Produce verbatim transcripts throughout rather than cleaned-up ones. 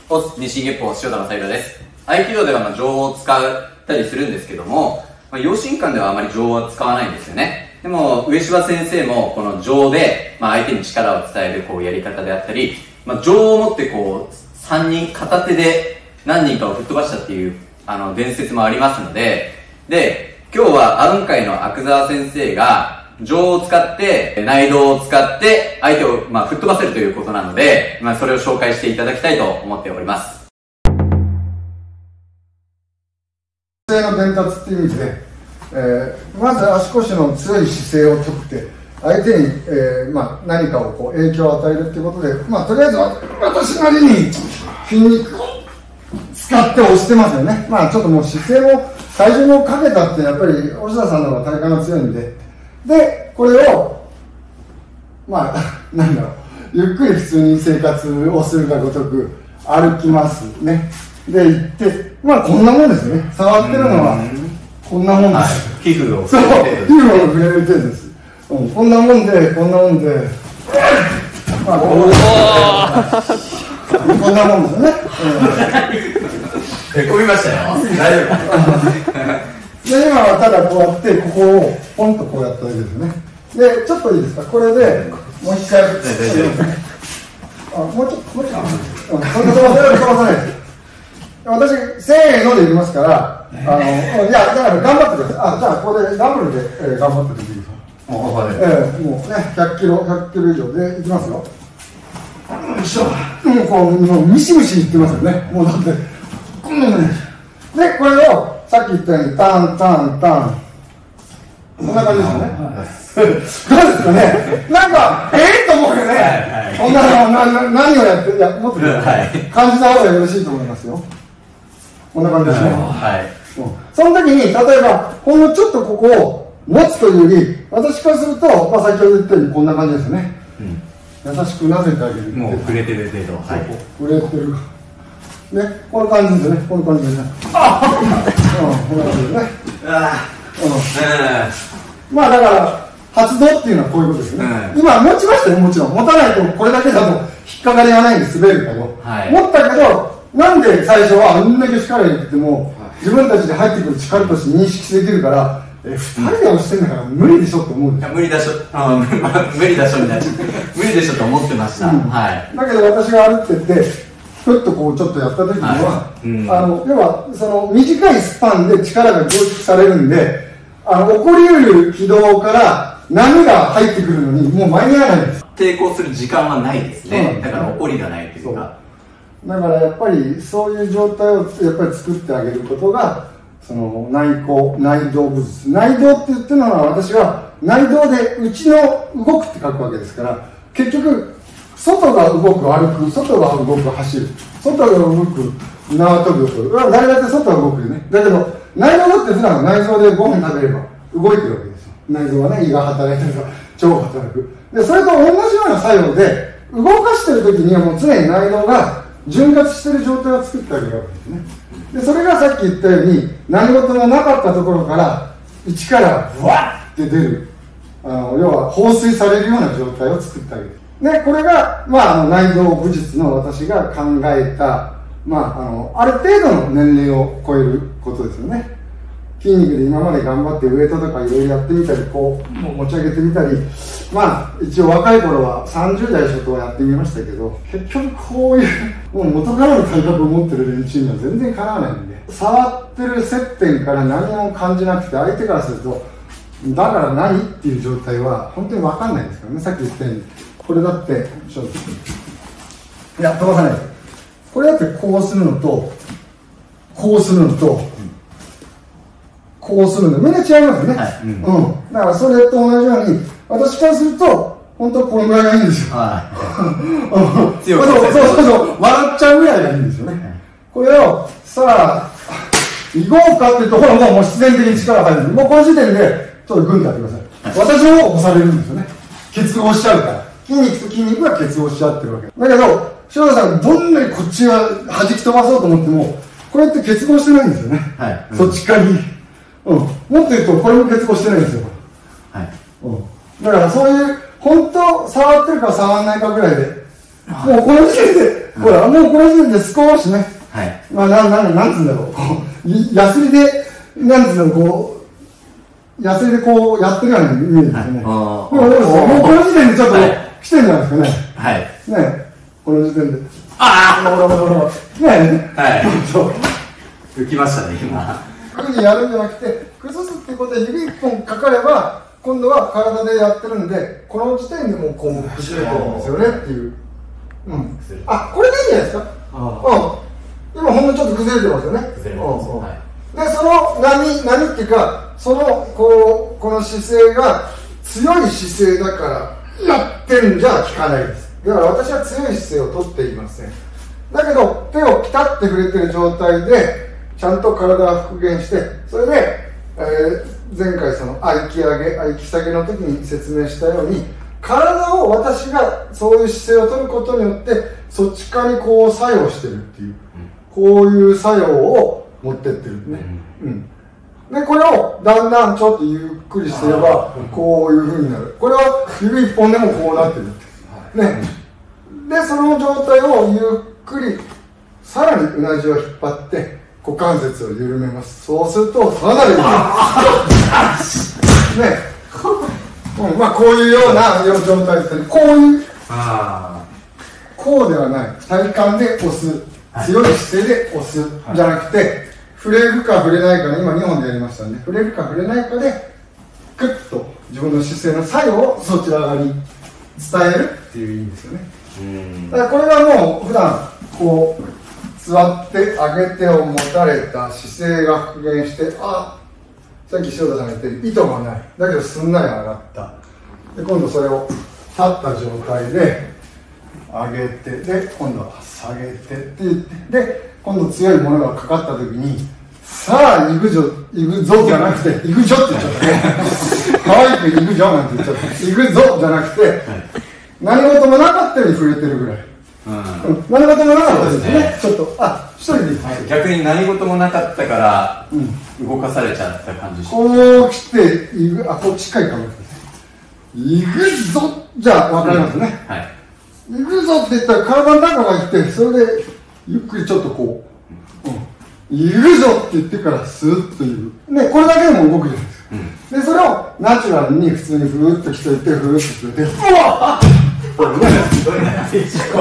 オス日進月歩塩田正宏です。合気道ではまあ上を使ったりするんですけども、まあ、養心館ではあまり上は使わないんですよね。でも上柴先生もこの上で、まあ、相手に力を伝えるこうやり方であったり、まあ、上を持ってこうさんにん片手で何人かを吹っ飛ばしたっていうあの伝説もありますので、で今日はアウン会の阿久澤先生が上を使って内道を使って相手をまあ吹っ飛ばせるということなので、まあ、それを紹介していただきたいと思っております。 姿勢の伝達っていう意味で、えー、まず足腰の強い姿勢をとって相手に、えーまあ、何かをこう影響を与えるっていうことで、まあ、とりあえず私なりに筋肉を使って押してますよね。まあちょっともう姿勢も体重もかけたってやっぱり押田さんの方が体幹が強いんで、でこれをまあなんだろう、ゆっくり普通に生活をするがごとく歩きますね。で行ってまあこんなもんですよね。触ってるのはこんなもんです、はい、 皮膚をそう皮膚を触れる程度です、うん、こんなもんでこんなもんでまあこんこんなもんですよね。 へこみましたよ。大丈夫。 で今はただこうやってここをポンとこうやっただけですよね。でちょっといいですか、これでもう一回、あもうちょっともうちょっと、うん、そんな飛ばさない飛ばさないです。私せーので言いますから、あのいやだから頑張ってください。あじゃあここでダブルで、えー、頑張ってていいですか。もうここで、えー、もうねひゃっキロひゃっキロ以上でいきますよ。よいしょ。もうこうもうミシミシいってますよね。もうだってこんなにでこれをさっき言ったようにタンタンタンこんな感じですよね。どうですかね。なんかええー、と思うよね。こんなのな何をやっていやもっと感じた方がよろしいと思いますよ。こんな感じですね。はい。うん、その時に例えばほんのちょっとここを持つというより私からすると、まあ、先ほど言ったようにこんな感じですね。うん、優しくなでてあげる。 もう触れてる程度。 はい。触れてる。ね、こんな感じですね。こんな感じですね。ああ、うん、こんな感じですね。ああ、うん。まあだから発動っていうのはこういうことですよね。うん、今持ちましたよ、もちろん。持たないとこれだけだと引っかかりがないんで滑るけど、はい、持ったけどなんで最初はあんだけ力入れてても自分たちで入ってくる力として認識できるから。え、ふたりで押してんだから無理でしょって思うんですよ。 無理だしょ、あ無理だしょみたいな無理でしょと思ってました、うん、はい。 だけど私が歩ってってふっとこうちょっとやった時には、はいうん、あの要はその短いスパンで力が凝縮されるんであの起こりうる軌道から波が入ってくるのにもう間に合わないんです。 抵抗する時間はないですね、うん、だから起こりがないというかだからやっぱりそういう状態をやっぱり作ってあげることがその内功、内道武術。内道って言ってるのは私は内道で内の動くって書くわけですから結局外が動く歩く外が動く走る外が動く縄跳びを取る誰だって外が動くよね。だけど内臓だって普段内臓でご飯食べれば動いてるわけですよ。内臓はね胃が働いたりとか腸が働くでそれと同じような作用で動かしてる時にはもう常に内臓が潤滑してる状態を作ってあげるわけですね。でそれがさっき言ったように何事もなかったところから内からブワッて出るあの要は放水されるような状態を作ってあげるでこれが、まあ、あの内道武術の私が考えた、まあ、あのある程度の年齢を超えることですよね。筋肉で今まで頑張ってウエイトとかいろいろやってみたりこう持ち上げてみたりまあ一応若い頃はさんじゅう代初頭はやってみましたけど結局こういうもう元からの体格を持ってる連中には全然かなわないんで触ってる接点から何も感じなくて相手からするとだから何っていう状態は本当に分かんないですからね。さっき言ったようにこれだってちょっといや飛ばさないこれだってこうするのとこうするのとこうするのみんな違いますよね、はいうんうん、だからそれと同じように私からすると本当はこのぐらいがいいんですよ、はい、強くそうそうそうそう笑っちゃうぐらいがいいんですよね、はい、これをさあ行こうかっていうところももう必然的に力が入るんです。もうこの時点でちょっとグンとやってください、はい、私も押されるんですよね。結合しちゃうから筋肉と筋肉が結合しちゃってるわけだけど塩田さんどんなにこっちは弾き飛ばそうと思ってもこれって結合してないんですよね、はいうん、そっち側にうん、もっと言うとこれも結合してないんですよ、はいうん、だからそういう本当触ってるか触らないかぐらいでもうこの時点でほら、もうこの時点で少しね、 はい。 まあ、なん、なん、なんつうんだろう、こう、ヤスリで、なんつうんだろう、こう、ヤスリでこう、やってるように見えるんですよね。もう、もうこの時点でちょっと、来てるんじゃないですかね。 はい。 ね、この時点で。 ああほらほらほらほら。ね、 はい。 そう。 浮きましたね、今。 こういうふうにやるんじゃなくて、崩すっていうことで指一本かかれば、今度は体でやってるんで、この時点でもうこう崩れてるんですよねっていう。うん。あ、これでいいんじゃないですか。うん。今ほんのちょっと崩れてますよね。 崩れてます。はい。 で、その波、波っていうか、その、こう、この姿勢が強い姿勢だからやってんじゃ効かないです。だから私は強い姿勢をとっていません。だけど、手をピタッて触れてる状態で、ちゃんと体が復元して、それで、えー、前回その合気上げ、合気下げの時に説明したように、体を私がそういう姿勢を取ることによって、そっち側にこう作用してるっていう、こういう作用を持ってってるね。うん。で、これをだんだんちょっとゆっくりすれば、こういう風になる。これは指一本でもこうなってる。ね。で、その状態をゆっくり、さらにうなじを引っ張って、股関節を緩めます。そうすると、かなりね。うん、まあ、こういうような状態ですね。こういう、こうではない。体幹で押す。強い姿勢で押す。じゃなくて、触れるか触れないかね、今にほんでやりましたね。触れるか触れないかで、クッと自分の姿勢の作用をそちら側に伝えるっていう意味ですよね。だからこれがもう普段こう座って上げ手を持たれた姿勢が復元して、あ、さっき塩田さんが言ったように糸がない。だけどすんなり上がった。で、今度それを立った状態で上げて、で、今度は下げてって言って、で、今度強いものがかかった時に、さあ、行くぞ、行くぞじゃなくて、行くぞって言っちゃったね。可愛く行くぞなんて言っちゃった。行くぞじゃなくて、何事もなかったように触れてるぐらい。うん、何事もなかったですね。ね、ちょっと、あ、一人でいい、はい、 逆に何事もなかったから、動かされちゃった感じします。 こう来て、行く、あ、こっちかいかもしれない。行くぞじゃあ、わかりますね。うん、はい。行くぞって言ったら体の中が行って、それで、ゆっくりちょっとこう、うん、行くぞって言ってからスーッと行く。ね、これだけでも動くじゃないですか。うん、で、それをナチュラルに普通にふーっと来ておいて、ふーっと来ておいて、うわっすごいな。すごいな。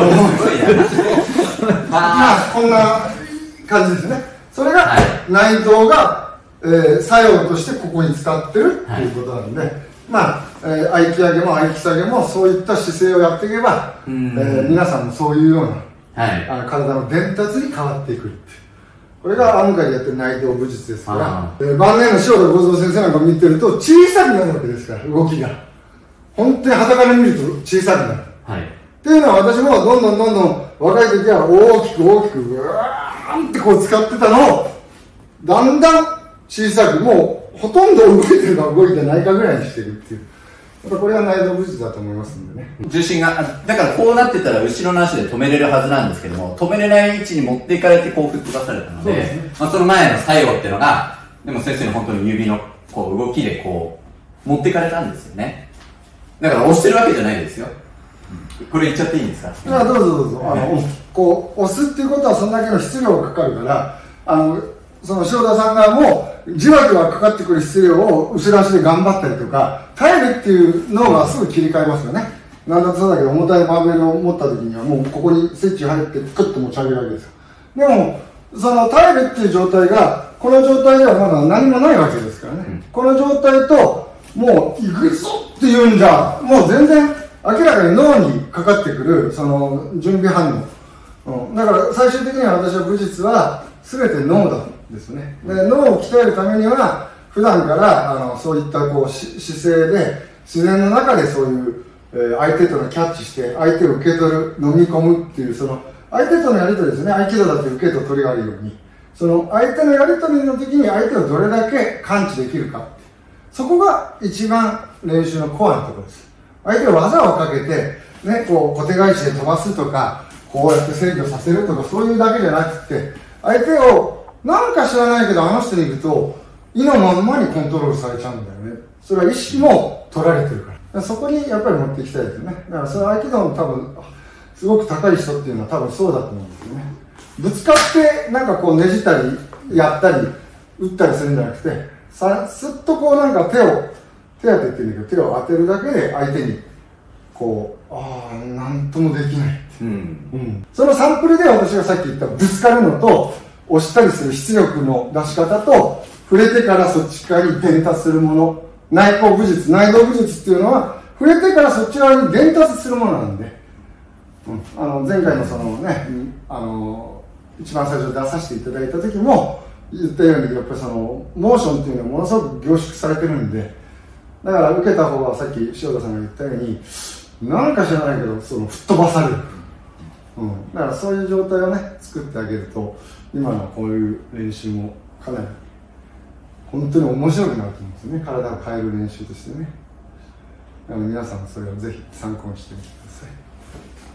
まあ、こんな感じですね。それが、内臓が、えー、作用としてここに使ってるっていうことなんで、はい、まあ、えー、合気上げも合気下げもそういった姿勢をやっていけば、えー、皆さんもそういうような、はい、あの体の伝達に変わっていくっていう。これがアムカでやってる内臓武術ですから、えー、晩年の塩田剛三先生なんか見てると小さくなるわけですから、動きが。本当に肌から見ると小さくなる。はい、っていうのは私もどんどんどんどん若い時は大きく大きくうわーんってこう使ってたのをだんだん小さく、もうほとんど動いてるか動いてないかぐらいにしてるっていう。やっぱこれが内臓武術だと思いますんでね。 重心が、だからこうなってたら後ろの足で止めれるはずなんですけども、止めれない位置に持っていかれてこう吹っ飛ばされたので、そ, ね、まあ、その前の作用っていうのが、でも先生の本当に指のこう動きでこう持っていかれたんですよね。だから押してるわけじゃないですよ。これ言っちゃっていいんですか？ あ、どうぞどうぞ。あの、こう、押すっていうことはそんだけの質量がかかるから、あの、その塩田さんがもう、じわじわかかってくる質量を後ろ足で頑張ったりとか、耐えるっていうのがすぐ切り替えますよね。なんだってそうだけど、重たいバーベルを持った時にはもうここにスイッチ入ってクッと持ち上げるわけですよ。でも、その耐えるっていう状態が、この状態ではまだ何もないわけですからね。うん、この状態と、もう行くぞっていうんじゃ、もう全然、明らかに脳にかかってくるその準備反応、うん、だから最終的には私は武術は全て脳だですね。で、脳を鍛えるためには普段からあのそういったこう姿勢で自然の中でそういう、えー、相手とのキャッチして相手を受け取る、飲み込むっていう、その相手とのやり取りですね。合気道だって受けと取りがあるように、その相手のやり取りの時に相手をどれだけ感知できるか、そこが一番練習のコアなところです。相手が技をかけて、ね、こう、小手返しで飛ばすとか、こうやって制御させるとか、そういうだけじゃなくて、相手を、なんか知らないけど、あの人に行くと、意のまんまにコントロールされちゃうんだよね。それは意識も取られてるから。からそこにやっぱり持っていきたいですよね。だからその合気道の多分、 すごく高い人っていうのは多分そうだと思うんですよね。ぶつかってなんかこうねじったりやったり打ったりするんじゃなくて、さすっとこうなんか手を手当てっていうんだけど、手を当てるだけで相手にこう、ああなんともできない、うんうん、そのサンプルで私がさっき言ったぶつかるのと押したりする出力の出し方と、触れてからそっち側に伝達するもの、内向武術、内道武術っていうのは触れてからそっち側に伝達するものなんで、うん、あの前回のそのね、あの一番最初出させていただいた時も言ったように、やっぱりそのモーションっていうのはものすごく凝縮されてるんで、だから受けた方はさっき塩田さんが言ったように、なんか知らないけどその吹っ飛ばされる、うん、だからそういう状態をね作ってあげると、今のこういう練習もかなり本当に面白くなると思うんですよね。体を変える練習としてね。あの皆さんそれをぜひ参考にしてみてください。